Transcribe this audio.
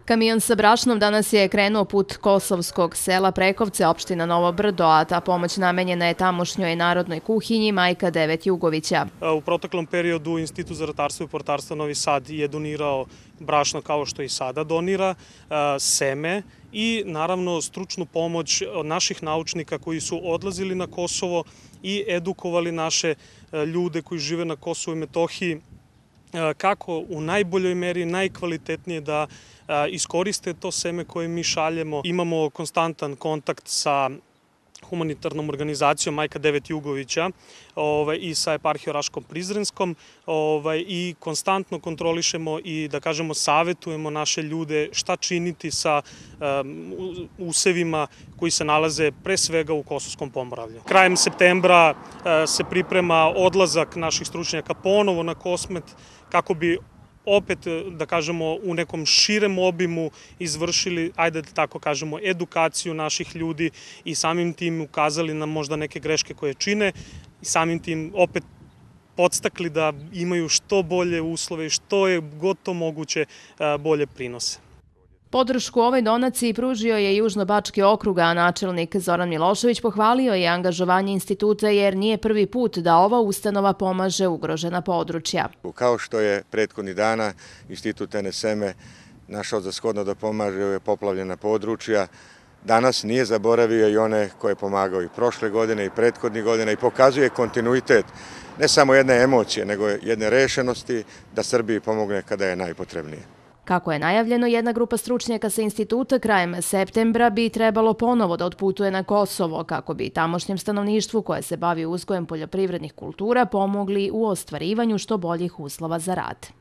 Kamion sa brašnom danas je krenuo put kosovskog sela Prekovce, opština Novo Brdo, a ta pomoć namenjena je tamošnjoj narodnoj kuhinji Majka Devet Jugovića. U proteklom periodu Institut za ratarstvo i povrtarstvo Novi Sad je donirao brašno kao što i sada donira, seme i naravno stručnu pomoć od naših naučnika koji su odlazili na Kosovo i edukovali naše ljude koji žive na Kosovu i Metohiji kako u najboljoj meri, najkvalitetnije da iskoriste to seme koje mi šaljemo. Imamo konstantan kontakt sa humanitarnom organizacijom Majka Devet Jugovića i sa eparhijom Raškom-Prizrenskom i konstantno kontrolišemo i, da kažemo, savetujemo naše ljude šta činiti sa usevima koji se nalaze pre svega u Kosovskom pomoravlju. Krajem septembra se priprema odlazak naših stručnjaka ponovo na Kosmet kako bi opet, da kažemo, u nekom širem obimu izvršili, ajde da tako kažemo, edukaciju naših ljudi i samim tim ukazali na možda neke greške koje čine i samim tim opet podstakli da imaju što bolje uslove i što je gotovo moguće bolje prinose. Podršku ovoj donaciji pružio je Južnobački okrug, a načelnik Zoran Milošević pohvalio je angažovanje instituta jer nije prvi put da ova ustanova pomaže ugrožena područja. Kao što je prethodnih dana Institut NSM našao za shodno da pomaže poplavljena područja, danas nije zaboravio i one koje je pomagao i prošle godine i prethodnih godina i pokazuje kontinuitet ne samo jedne emocije, nego jedne rešenosti da Srbiji pomogne kada je najpotrebnije. Kako je najavljeno, jedna grupa stručnjaka sa instituta krajem septembra bi trebalo ponovo da otputuje na Kosovo kako bi tamošnjem stanovništvu koje se bavi uzgojem poljoprivrednih kultura pomogli u ostvarivanju što boljih uslova za rad.